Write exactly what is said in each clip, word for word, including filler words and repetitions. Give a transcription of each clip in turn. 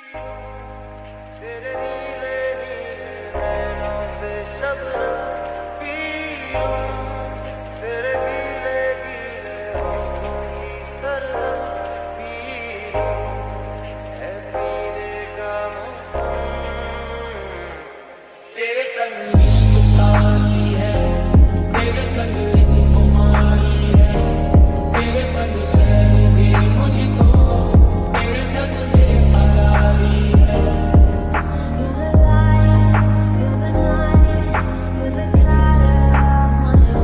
तेरे नीले नीले नैनों से शबनम पी लूं, तेरे गीले गीले होठों की सरहद पी लूं, है पीने का मौसम। तेरे संग इश्क तारी है, तेरे संग एक खुमारी है, तेरे संग चैन भी मुझको, तेरे संग बेकरारी है। You're the light, you're the night, you're the color of my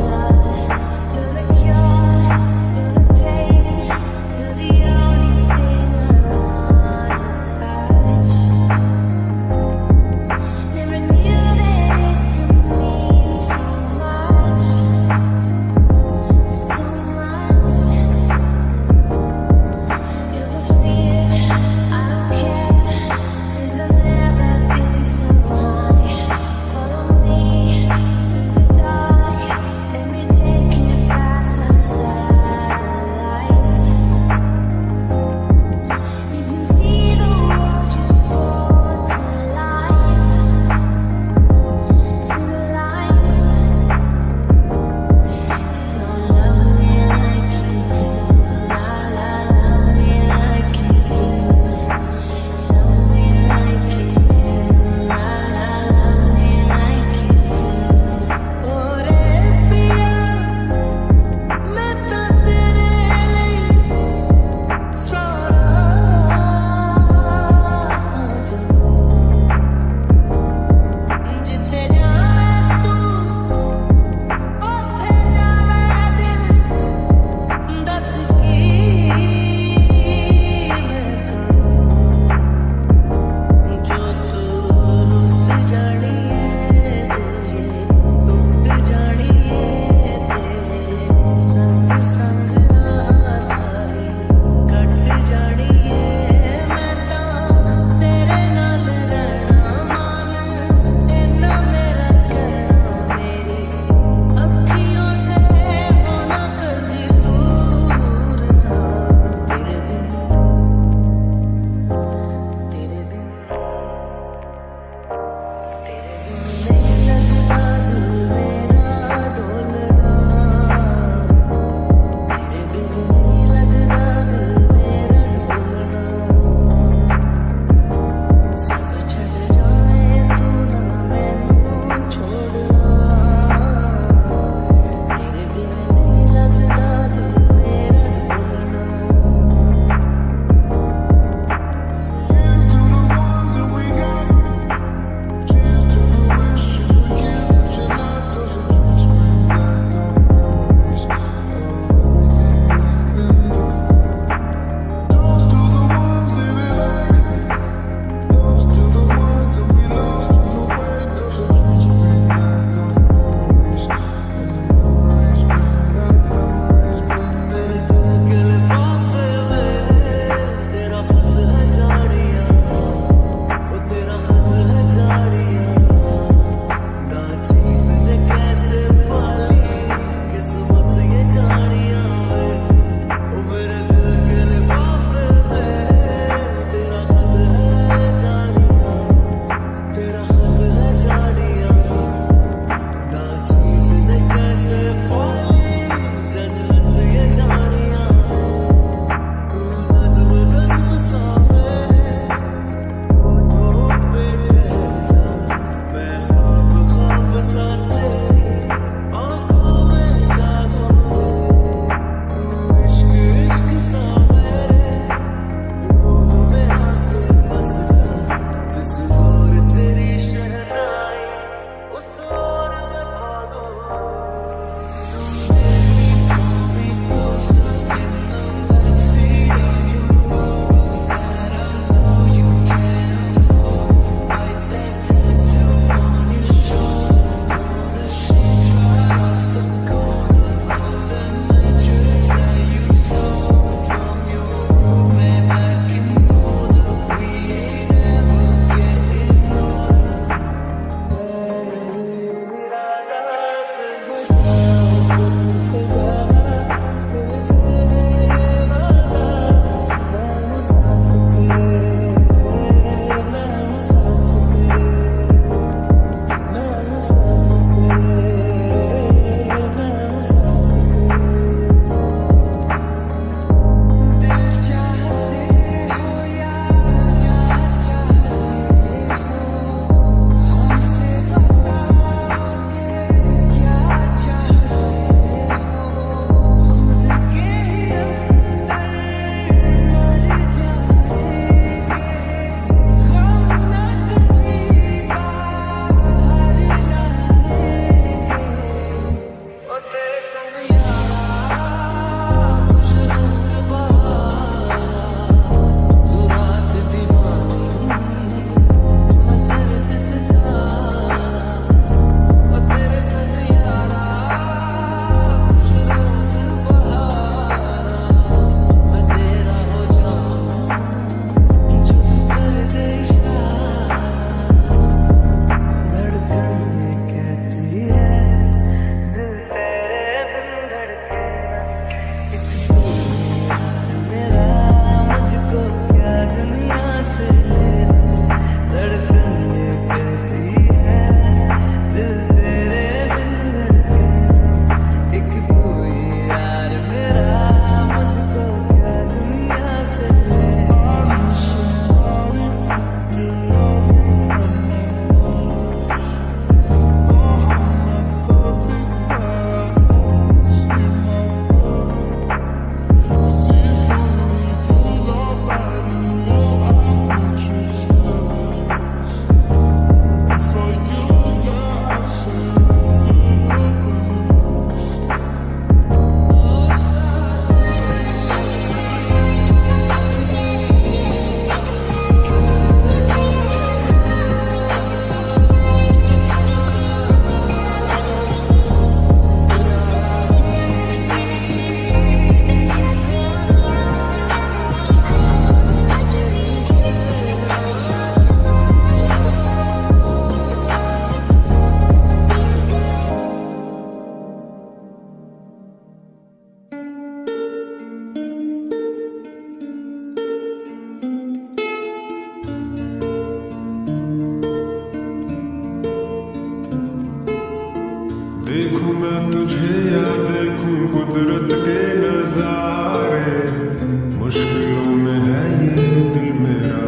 तुझे या देखूं कुदरत के नजारे, मुश्किलों में है ये दिल मेरा।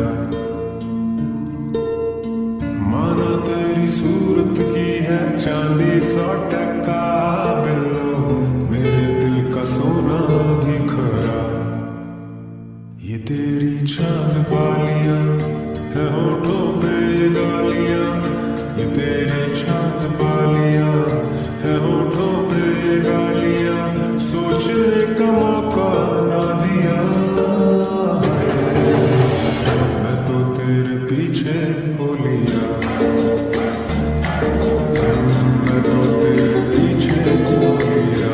माना तेरी सूरत की है चांदी सौ टका बिल्लो, मेरे दिल का सोना भी खरा। ये तेरी चांद बालियां है होठों पे ये गालियां, ये तेरी चांद बालियां है होठों पे ये गालियां, सोचने का मौका ना दिया। मैं तो तेरे पीछे हो लिया, मैं तो तेरे पीछे हो लिया,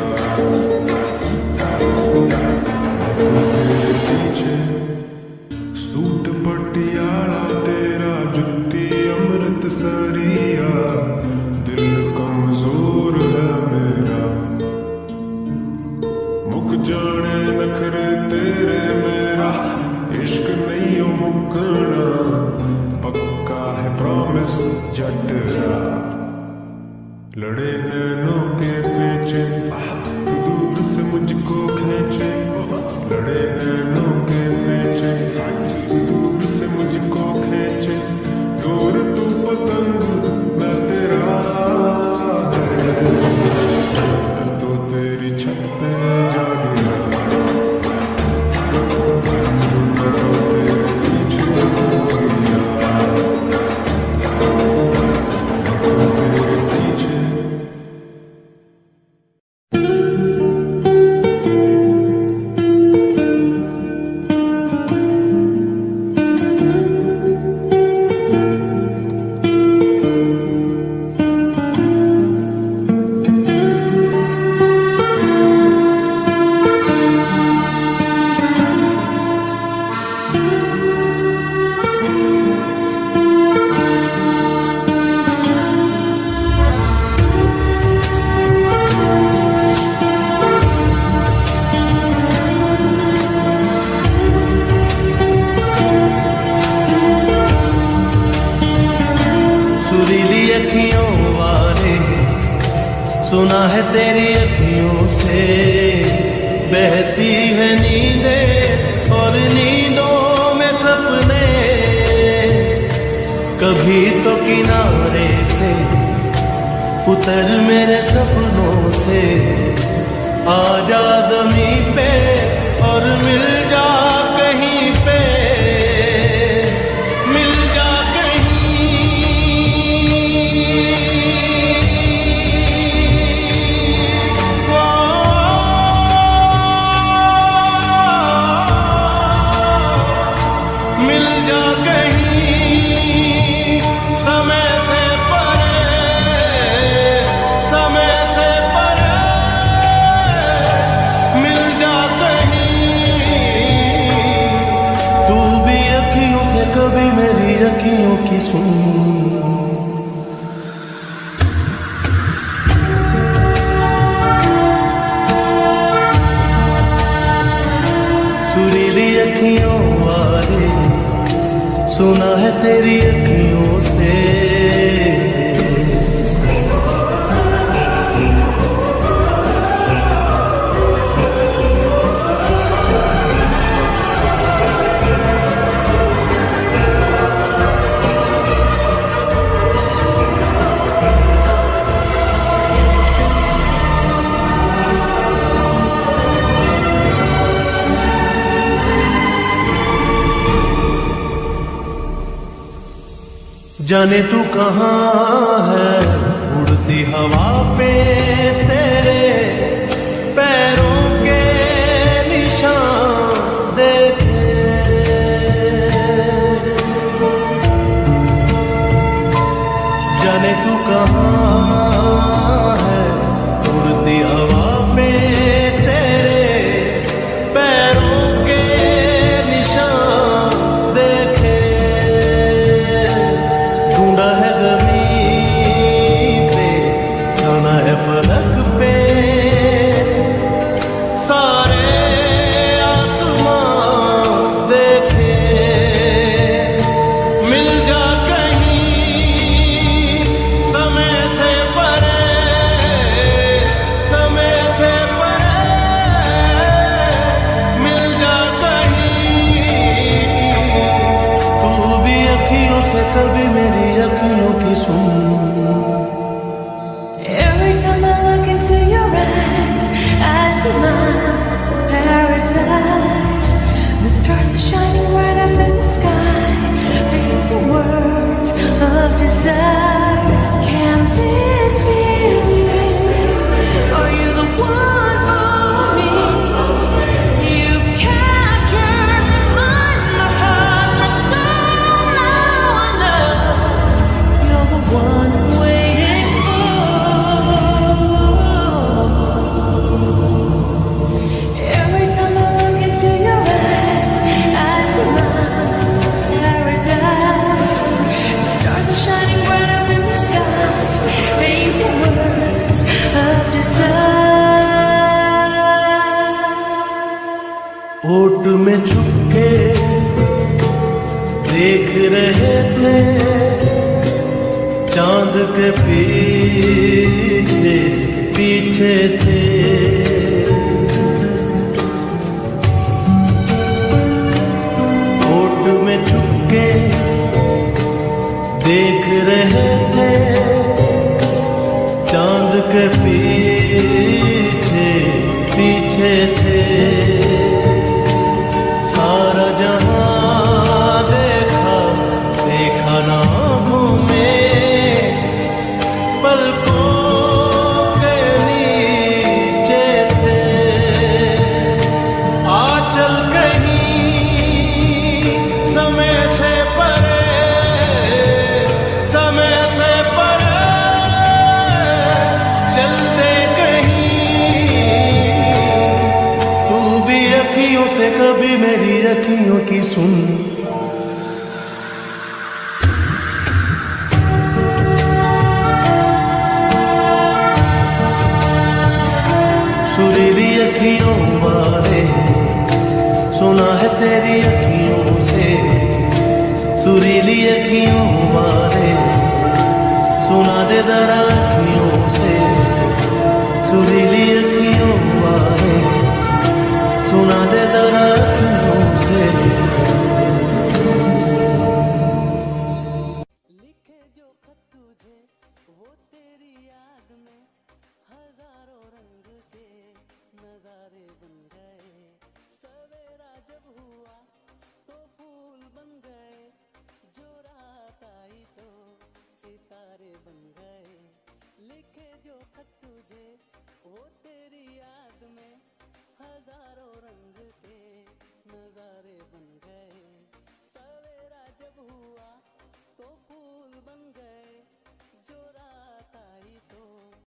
मैं तो तेरे पीछे। सूट पटियाला तेरा जुत्ती अमृत सरिया, दिल कमजोर है मेरा। मुक जाने नखरे तेरे मेरा, इश्क नहीं हो मुकना, पक्का है प्रॉमिस जटरा। लड़े नैनों के पेचे तू दूर से मुझको खींचे, लड़े नैनों के पेचे तू दूर से मुझको खींचे। दूर तू पतंग मैं तेरा, मैं तो तेरी छत पे जा गिरा, मैं तो तेरे पीछे हो गया, मैं तो तेरे पीछे। सुरीली अखियों वाले, सुना है तेरी अखियों से बहती है नींदें और नींदों में सपने। कभी तो किनारे पे उतर मेरे सपनों से, आजा ज़मीं पे और मिल जा कहीं पे, मिल जा मिल जा कहीं, समय से परे, समय से परे, मिल जा कहीं। तू भी अखियों से कभी मेरी अखियों की सुन। सुरीली अखियों वाले, सुना है तेरी अखियों से। जाने तू कहाँ है, उड़ती हवा पे तेरे पैरों के निशान देखे। जाने तू कहाँ है, उड़ती हवा पे तेरे पैरों के निशान देखे। ढूंढा है ज़मीं पे, जाना है फलक देख रहे थे चांद के पीछे पीछे थे। होठ में चुपके देख रहे थे चांद के पीछे पीछे थे। सारा जहां देखा देखा ना घूमे पलकों के नीचे थे। आंचल कहीं समय से परे समय से परे चलते कहीं। तू भी अखियों से कभी मेरी अखियों की सुन। सुरीली अखियों वाले सुना है तेरी अखियों से। सुरीली अखियों वाले सुना दे जरा अखियों से। सुरीली अखियों वाले सुना दे जरा अखियों से। लिखे जो खत तुझे वो तेरी याद में हजारों रंग के नजारे बन गए। सवेरा जब हुआ तो फूल बन गए। जो रात आई तो सितारे बन गए। लिखे जो खत तुझे वो तेरी याद में हजारों रंग के नजारे बन गए। सवेरा जब हुआ तो फूल बन गए। जो रात आई तो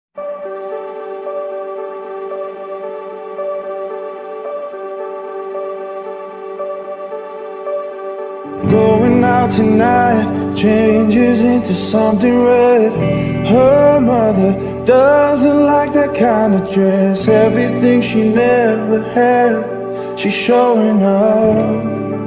Going out tonight changes into something red. Her mother doesn't like that kind of dress. Everything she never had, she's showing off.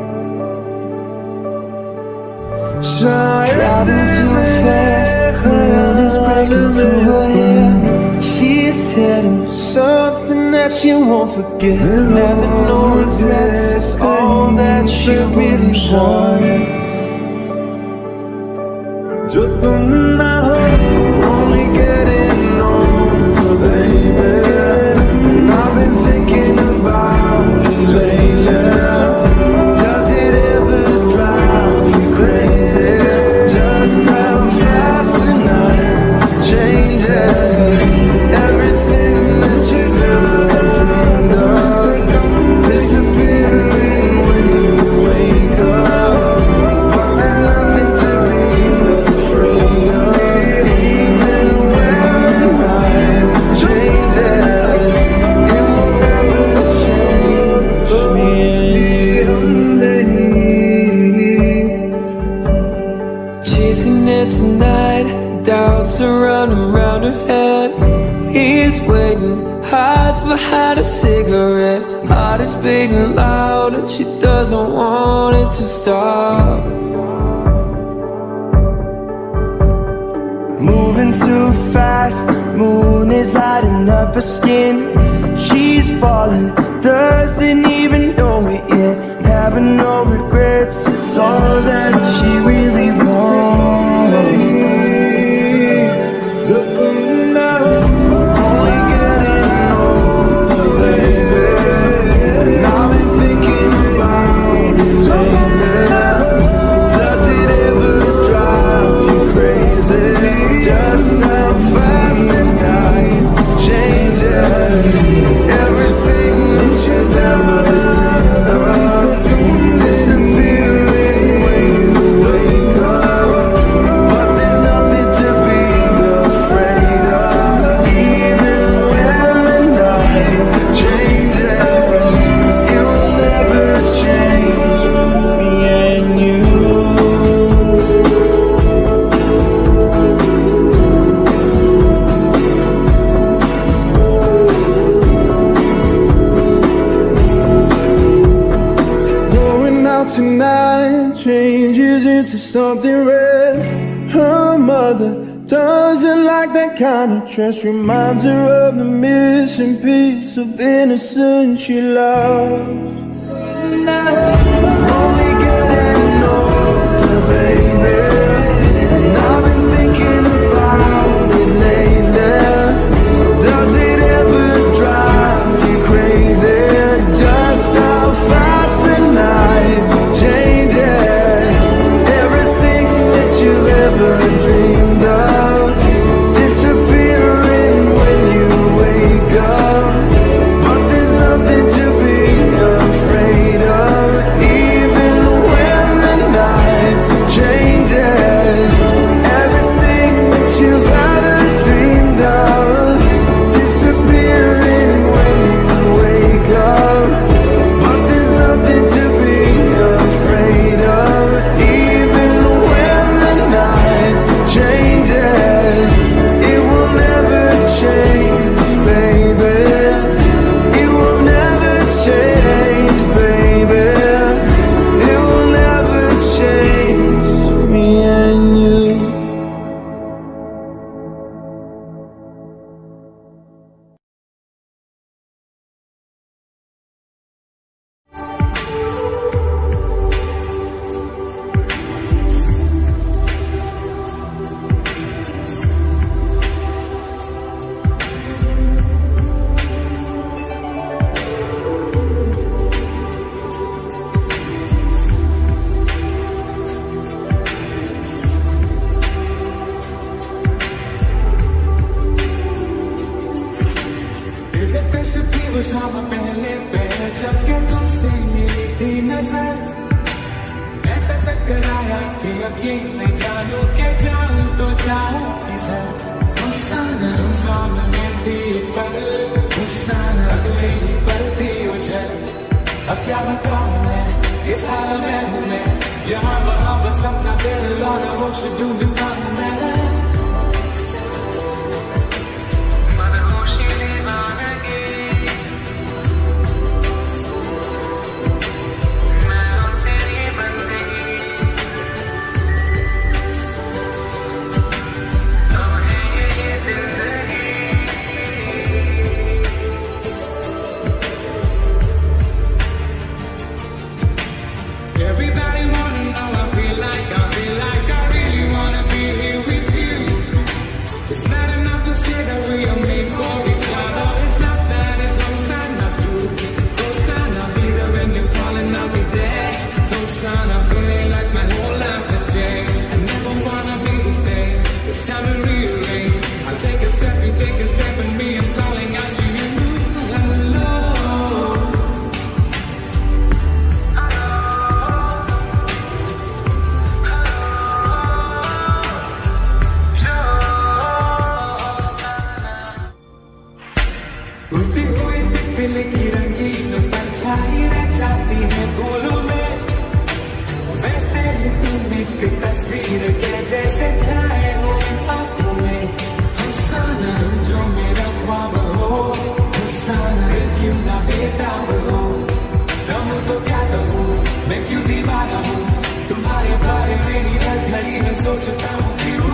Driving too fast, the moon is breaking through her hair. She's heading for something that she won't forget. Having no regrets is all that she really wants. जो तुम ना हो, only getting older, baby. And I've been thinking about it lately. Does it ever drive you crazy? Just how fast the night changes. Everything that you've ever dreamed of disappearing when you wake up. But there's nothing to be afraid of. Even when the night changes, it will never change me and you. Chasing it tonight, doubts are running round her head. He's waiting, hides behind a cigarette. Heart is beating loud and she doesn't want it to stop. Moving too fast, moon is lighting up her skin. She's falling, doesn't even know it yet. Having no regrets, it's all that she really wants. Only getting older, baby. And I've been thinking about it lately. Does it ever drive you crazy? Just how fast the night changes. Everything that you've ever dreamed of disappearing when you wake then changes into something red. Her mother doesn't like that kind of dress. Reminds her of the missing piece of innocence she loves. Only getting older, baby, and I've been thinking about it lately. Does it ever drive you crazy? Just how fast the night changes. Everything that you ever dreamed of disappearing when you wake up. But there's nothing to be afraid of, even when the night changes. Everything that you ever dreamed of disappearing when you wake up. But there's nothing to be afraid of, even when the night changes. It will never change, baby. It will never change, baby. It will never change me and you. दिलकश थी वो शाम पहले पहले जब के तुमसे मिली थी नजर। ऐसा चक्कर आया कि अब ये मैं जानू के जाऊं तो जाऊं किधर। गुस्सा न सामने थी पर गुस्सा न अगले ही पल थी उछल। अब क्या बताऊं मैं, ये सारा मैं हूँ मैं, यहाँ वहाँ बस अपना दिल और होश ढूंढता हूँ मैं। Everybody wanna know, I feel like, I feel like I really wanna be here with you. It's not enough to say that we are made for each other. It's not that, it's no sign, not true. No sign, I'll be there when you're calling, I'll be there. No sign, I'm feeling like my whole life has changed. I never wanna be the same, it's time to rearrange. I'll take a step, you take a step, and me, I'm calling out to you. Hello. उड़ती हुई तितली की रंगीन परछाई रह जाती है फूलों में। वैसे ही तुम एक तस्वीर के जैसे छाए हो आंखों में। अफसाना जो मेरा ख्वाब हो, अफसाना दिल क्यों ना बेताब हो। दम तो क्या कहूँ, मैं क्यों दीवाना हूँ, तुम्हारे बारे में ही हर घड़ी में सोचता हूँ क्यों।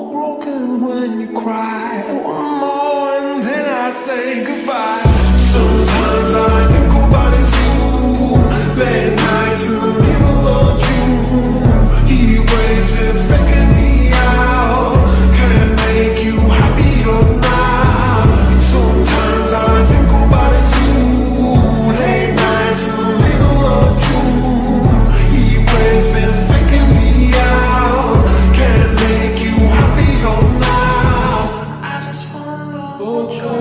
broken when you cry. One more and then I say goodbye. Sometimes all I think about is you. Late nights in the middle of June. Heat waves been faking me out. Can't make you happier now. Sometimes all I think about is you. Late nights in the middle of June. Heat waves been faking me out. Can't make you happier now. I just wanna know you.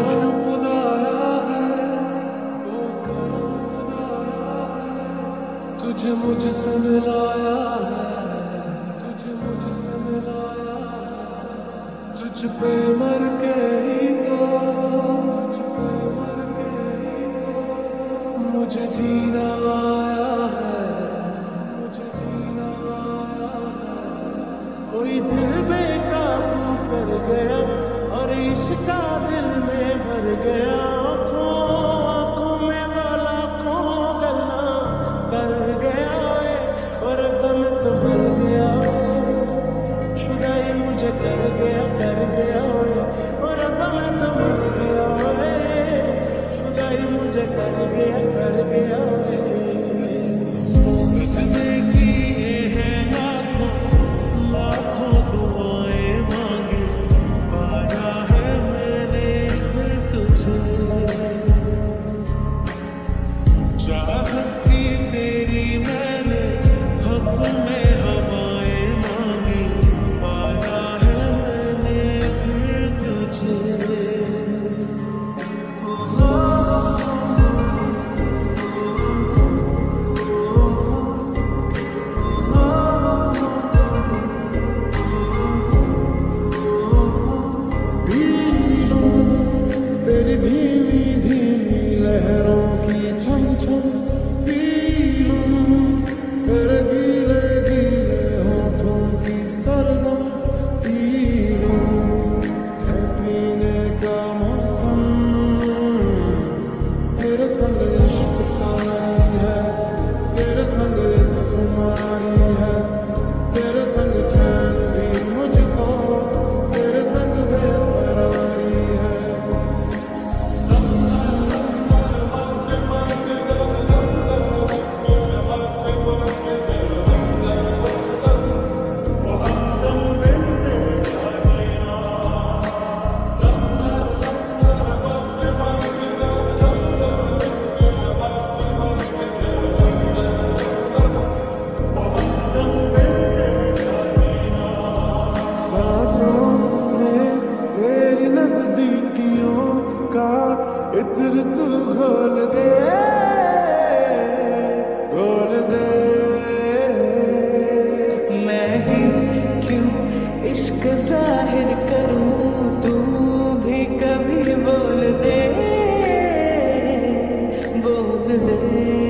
तुझे मुझसे मिलाया है, तुझे मुझसे मिलाया है, तुझ पे मर के ही तो, तुझ पे मर के ही तो मुझे जीना आया है, मुझे जीना आया है। कोई दिल बेकाबू कर गया और इश्क दिल में भर गया। कर गया कर गया और अब मैं तो मर गया शुदाई मुझे कर गया कर गया। सजने की है लाखों लाखों दुआएं मांगी, पाया है मैंने फिर तुझे। चाहत की तेरी मैंने हक में हवाएं मांगी, पाया तेरी धीमी धीमी लहरों की छम छम पी लूं, तेरे गीले गीले होठों की सरगम पी लूं। है पीने का मौसम तेरे संग इश्क तारी है, तेरे संग एक खुमारी है, तेरे संग चैन भी मुझको, तेरे संग बेकरारी है। नजदीकियों का इत्र तू घोल दे घोल दे। मैं ही क्यों इश्क जाहिर करूं, तू भी कभी बोल दे बोल दे।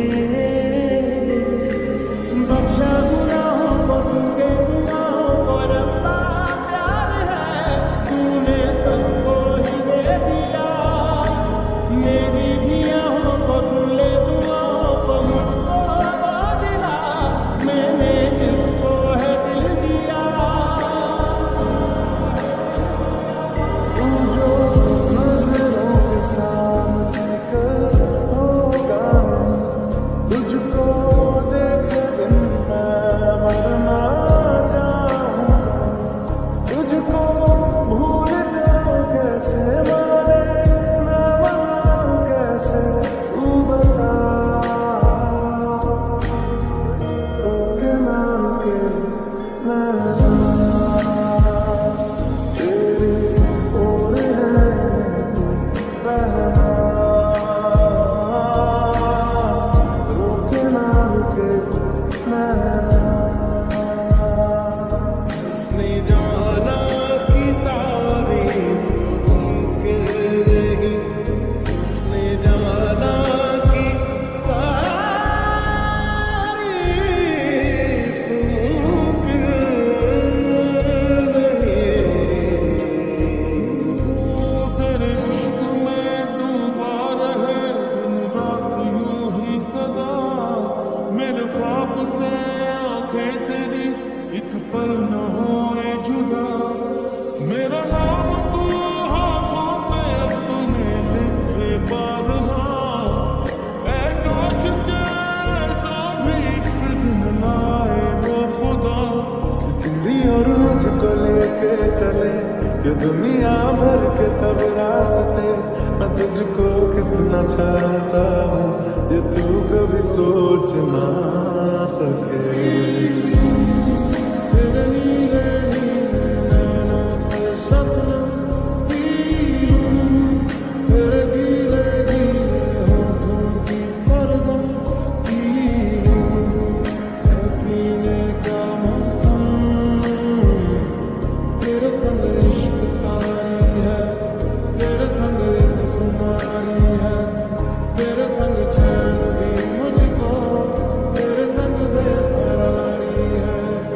बख्शा गुनाहों को तुझे गुनाहों को रब्बा प्यार है, तूने सबको ही दे दिया। मेरी भी आहों को सुन ले, दुआओं को मुझको दो दिला, मैंने जिसको है दिल दिया। तू जो नजरों के सामने कल होगा, तुझको देखे दिन मैं मरना चाहूँगा, तुझको भूल जा के चले ये दुनिया भर के सब रास्ते, मैं तुझको कितना चाहता हूँ ये तू कभी सोच ना सके। तेरे नीले नीले नैनों से शबनम पी लूं, तेरे गीले गीले होठों की सरगम पी लूं, है पीने का मौसम तेरे संग इश्क तारी है, तेरे संग एक खुमारी है, तेरे संग चैन भी मुझको, तेरे संग बेकरारी है।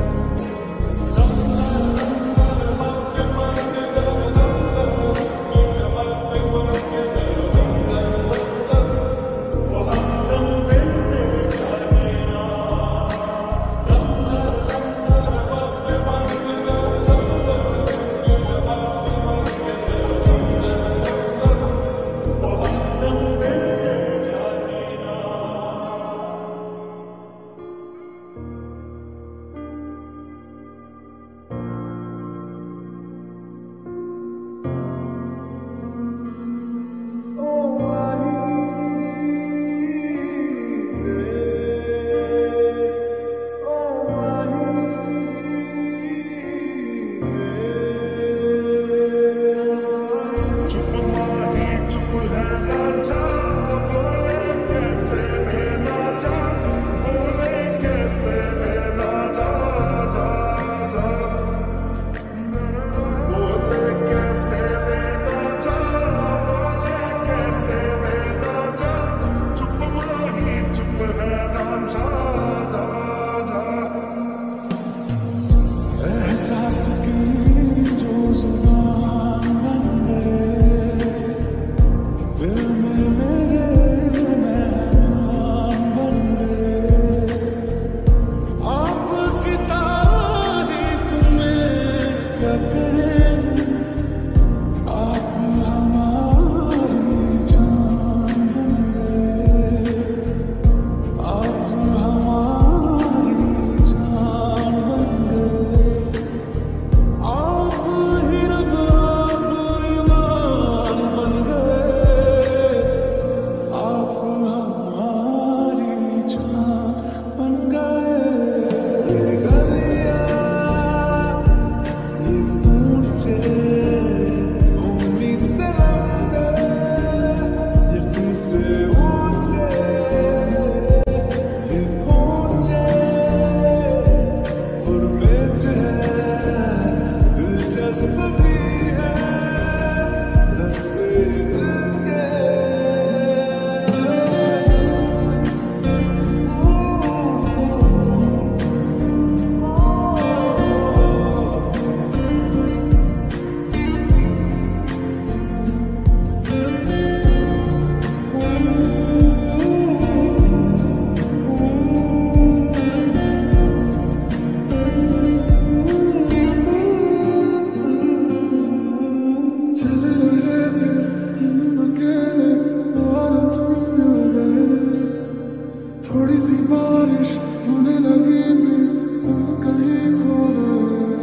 थोड़ी सी बारिश होने लगी भी तुम कहीं खो गए,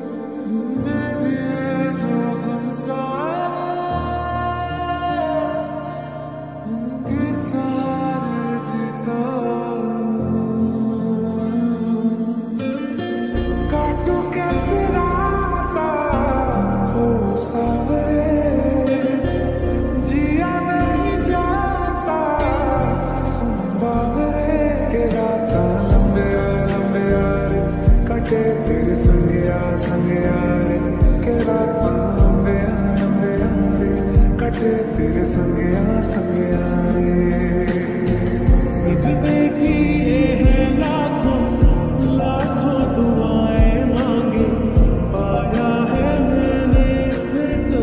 तुमने दिए जो गम सारे उनके सारे जीता। काटो कैसे राता हो सावरे, जिया नहीं जाता सुन बावरे के राता लंबे लंबे यारे कटे तेरे संगिया संगिया रे के राता लंबे लंबे यारे कटे तेरे संगिया संगिया रे। सजदे किए हैं लाखों लाखों दुआएं मांगी, पाया है मैंने फिर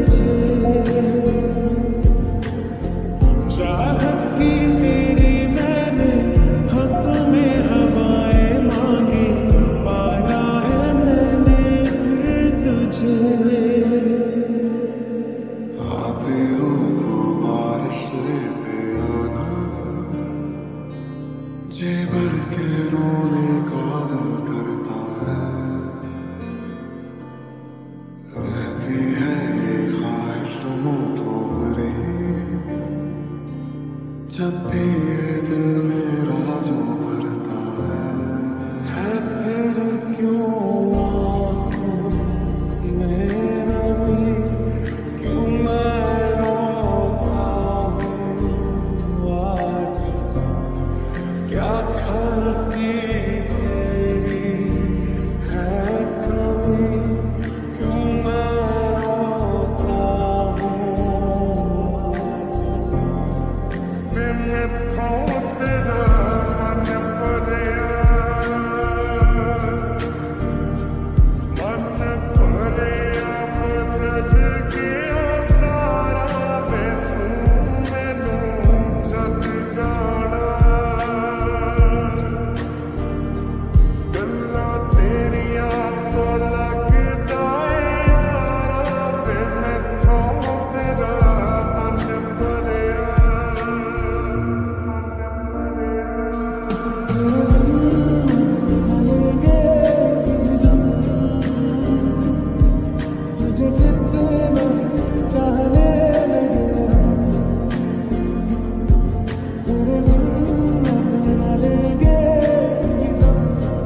तुझे कितना चाहने लगे हम, तेरे बिन अब न लेंगे कभी दम,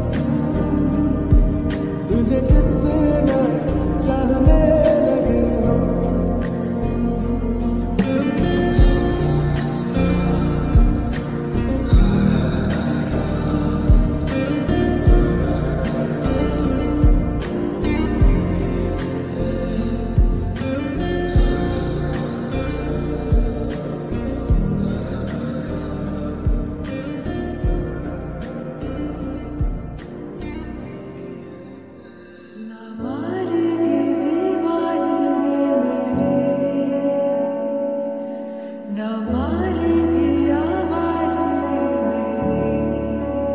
तुझे कितना चाहने लगे हम। ना मारेगी दीवानगी मेरी, ना मारेगी आवारगी मेरी,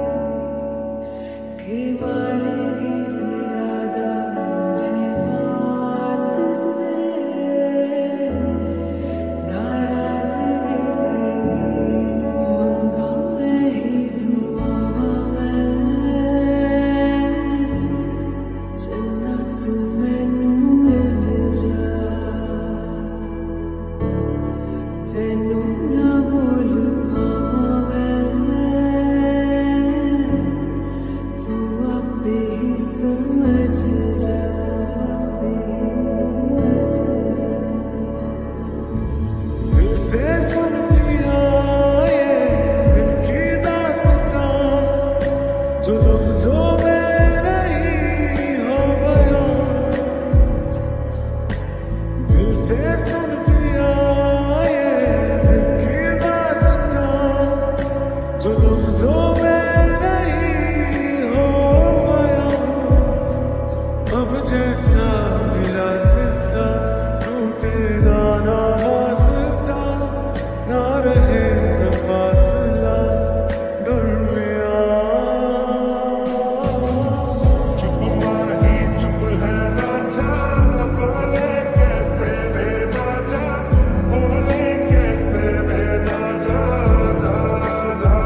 कि मारेगी ज्यादा मुझे बात से नाराजगी तेरी। मंगाए ही दुआ मैं चन्ना तू मैनू मिल जा, तेनू ना बोल पावां मैं, तू आपे ही समझ जा। दिल से सुन लिया ये दिल की दास्तां, जो लफ्जों में नहीं हो बयां। दिल से सुन लिया ये दिल की दास्तां, जो लफ्जों में नहीं हो बयां। अब जैसा मेरा सिद्धा टूटेगा ना वास्ता, ना रहे न फासला दरमियां। चुप माही चुप है ना जान, बोले कैसे भेदा जा, बोले कैसे भेदा जा, जा जा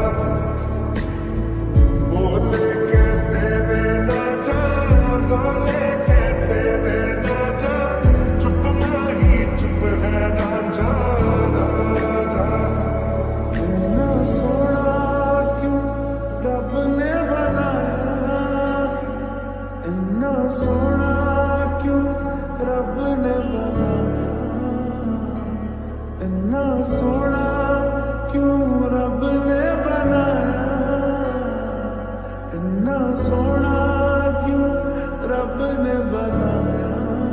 बोले कैसे भेदा जा, बोले कैसे भेदा जा। चुप माही चुप है ना जा, जा जा। इतना सोना क्यों रब ने बनाया, इतना सोना क्यों रब ने बनाया, इतना सोना क्यों रब ने बनाया, इतना सोना क्यों रब ने बनाया।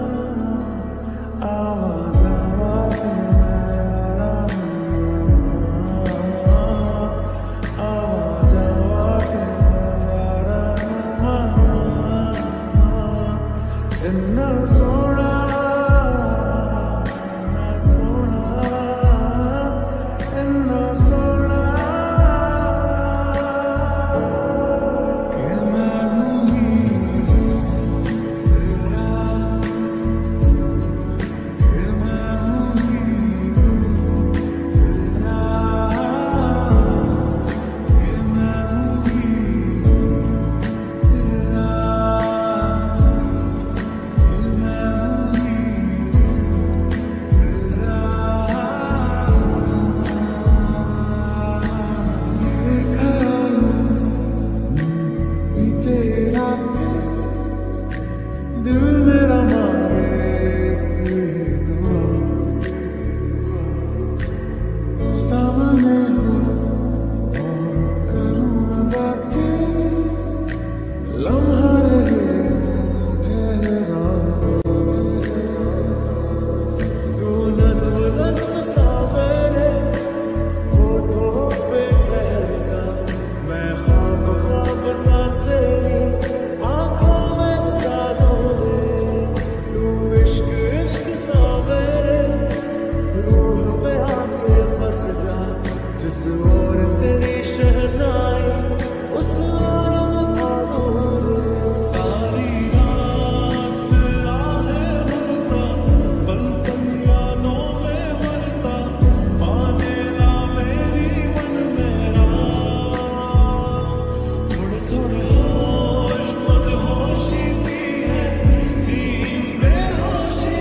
आवाज आवाज में आराम माना, आवाज आवाज में आराम माना। इतना सोना इतना सोना इतना सोना कि मैं हूँ ही तेरा, कि मैं हूँ ही तेरा, कि मैं हूँ ही तेरा, कि मैं हूँ ही तेरा। ये ख्याल बीते रातें, दिल मेरा मांगे कि दुआ, तू सामने हो और करूँ मैं बातें, लम्हा रहे ठहरा। तू नज़्म नज़्म सा मेरे होठों पे ठहर जा, मैं ख्वाब ख्वाब सा तेरी आंखों में बता दूँ रे। तू इश्क इश्क सा मेरे रूह पे आके बस जा, जिस ओर तेरी शहनाई उस ओर बता दूँ रे। सारी रात आहें भरता, पल पल यादों में मरता, माने ना मेरी मन मेरा। थोड़े थोड़े होश मदहोशी सी है, नींद बेहोशी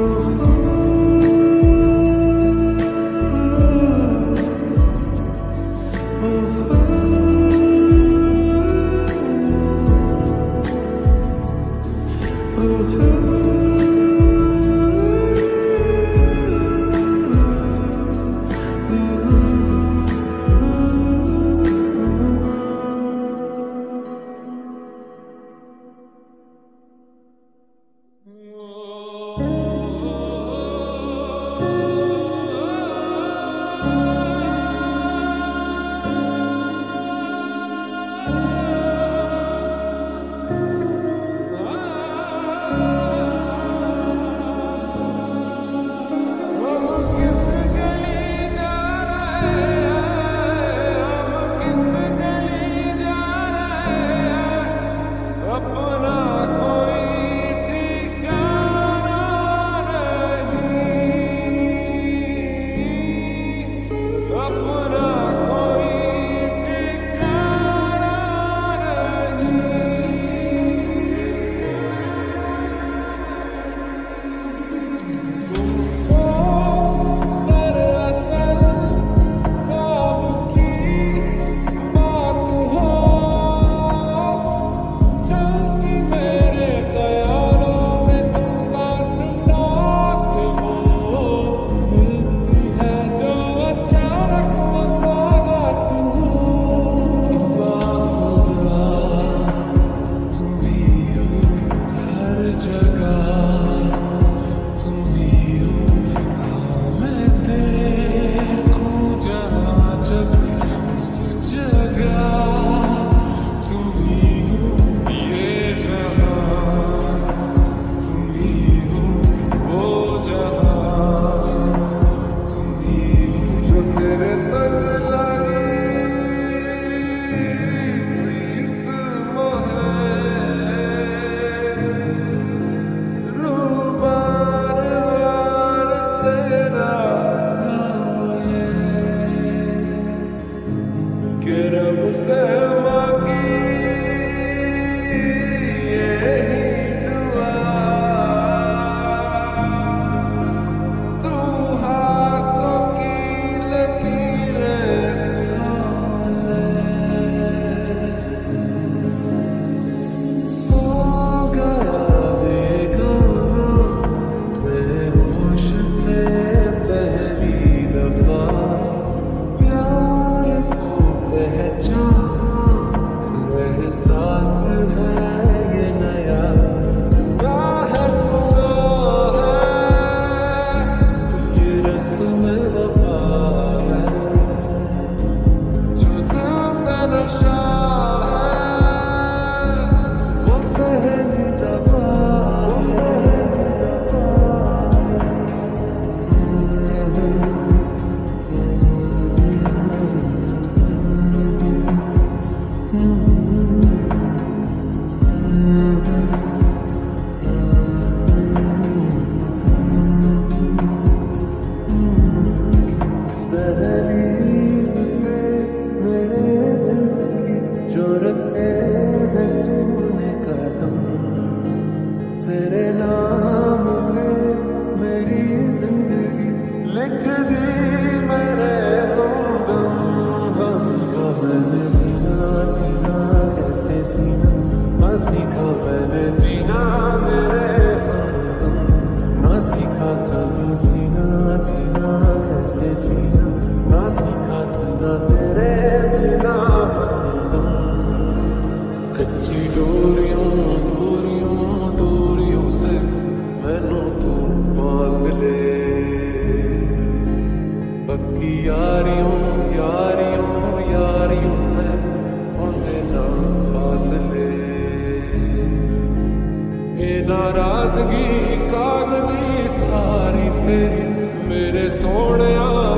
नाराजगी कागजी सारी तेरी मेरे सोने